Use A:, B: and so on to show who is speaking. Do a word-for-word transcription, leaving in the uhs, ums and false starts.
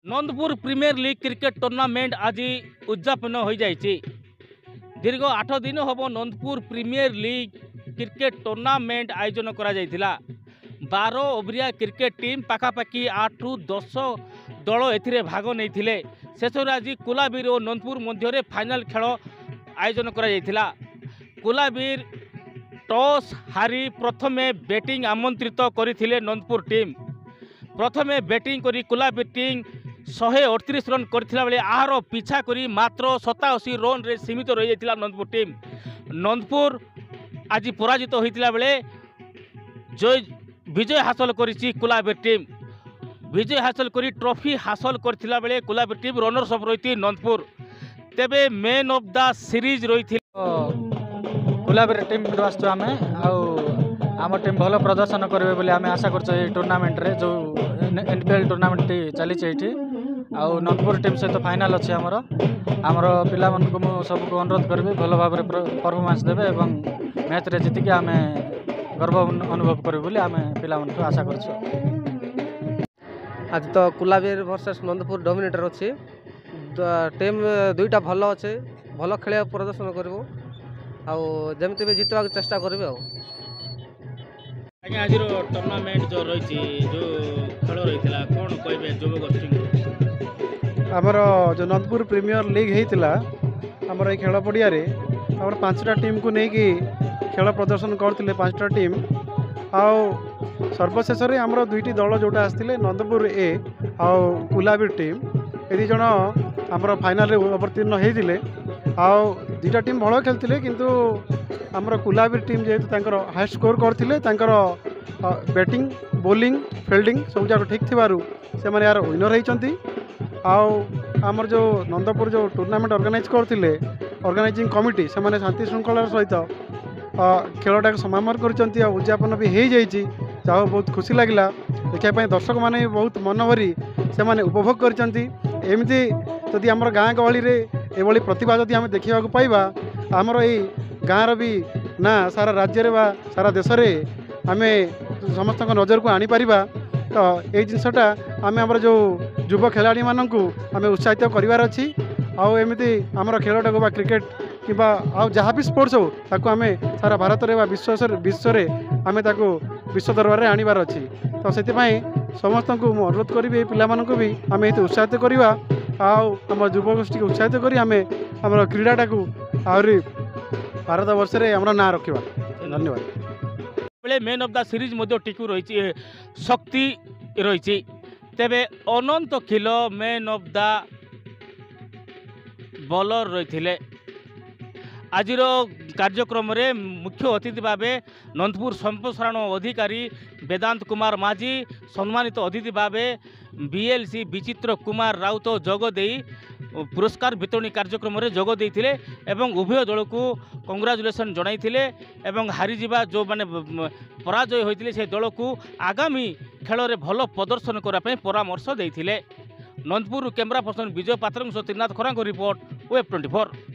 A: Nandpur premier league cricket tournament आज उद्यापन हो जाइए। दीर्घ आठ दिन हम Nandapur premier league cricket tournament आयोजन करा बार ओवरिया क्रिकेट टीम पाखापाखि आठ रु दस दल ए भाग नहीं शेष आज कुलाबीर और नंदपुर मध्य फाइनाल खेल आयोजन करा कुलाबीर टॉस हारी प्रथमे बैटिंग आमंत्रित करथिले नंदपुर टीम प्रथमे बैटिंग करी कुलाबीर टीम शहे अड़तीस रन करथिला बेले आहार पिछा करी मात्र सताशी रन रे सीमित रही जाइतिला नंदपुर टीम। नंदपुर आज पराजित होइतिला बेले जय विजय हासिल करिछि कुलाबीर टीम विजय हासिल करी ट्रॉफी हासिल करथिला बेले कुलाबीर टीम रनर्स अप रही नंदपुर। तेबे मैन ऑफ द सीरीज रही
B: कुलाबीर टीम आसु आम आम टीम भल प्रदर्शन करेंगे बोली आम आशा कर टूर्नामेंट रे जो एनपीएल टूर्नामेंट चली आउ नंदपुर टीम सहित फाइनाल अच्छे आमर आमर पिला सबको अनुरोध करी भल भाव परफॉर्मेंस देवे और मैच रे जीतिकी आम गर्व अनुभव करूँ बोली आम पिला आशा कर।
C: आज तो कुलाबीर वर्सेस नंदपुर डोमिनेटर अच्छी टीम दुईटा भल अच्छे भल खेल प्रदर्शन करूँ आमती भी जितवा चेष्टा करी।
A: आज टूर्नामेंट जो रही जो खेल रही कौन कहे युव गोष्ठी
D: आमर जो नंदपुर प्रीमियर लीग होता आमर ये खेल पड़िया आमर पांचटा टीम को लेकिन खेल प्रदर्शन करते पांचटा टीम आउ सर्वशेष आमर दुईटी दल जोटा आसते नंदपुर ए आउ कुलाबीर टीम ये जन आमर फाइनाल अवतीर्ण होते आउ दुईटा टीम भल खेलते किंतु आमर कुलाबीर टीम जेहेतु हाई स्कोर करते बैटिंग बोलिंग फिल्डिंग सब जाक ठीक थी से मैंने यार विनर होती आउ आमर जो नंदपुर जो टूर्नामेंट ऑर्गेनाइज करते ऑर्गेनाइजिंग कमिटी से मैंने शांति श्रृंखलार सहित खेलटा समामर कर उद्यापन भी हो जाइए जहाँ बहुत खुशी लगे देखापी दर्शक मैंने बहुत मन भरी से मैंने उपभोग करमती जदि आमर गाँ गहली ये प्रतिभा जदि आम देखा पाइबा आमर ये गाँव भी ना सारा राज्य वा सारा देश में आम समस्त नजर को आनीपर तो ये जिनसटा आम आम जो युव खेलाड़ी मानू आम उत्साहित करार अच्छी आउ एमती आमर खेलटा को क्रिकेट कि जहाँ भी स्पोर्ट्स हो ताको आम सारा भारत में विश्व विश्व आम विश्व दरबार में आनीबार अच्छी तो से समस्त को अनुरोध करी पिला भी आम ये उत्साहित करवा आम युवगोष्ठी को उत्साहित कर आम आम क्रीडाटा को आहरी भारत वर्ष में आम ना रखा। धन्यवाद।
A: Man of the series Tiku रही शक्ति रही तेबे अनंत खिल मैन ऑफ द बॉलर रही आज कार्यक्रम रे मुख्य अतिथि भाव नंदपुर संप्रसारण अधिकारी वेदांत कुमार माझी सम्मानित अतिथि भाव बीएलसी विचित्र कुमार राउत जोगदे पुरस्कार वितरणी कार्यक्रम रे जोगदे एवं उभय दल को कंग्राचुलेसन जनाइथिले एवं हारीजा जो माने पराजय होइथिले से दल को आगामी खेल रे भल प्रदर्शन करने परामर्श देइथिले। Nandapur camera person Bijay Patra Trinath Kharang report web twenty four.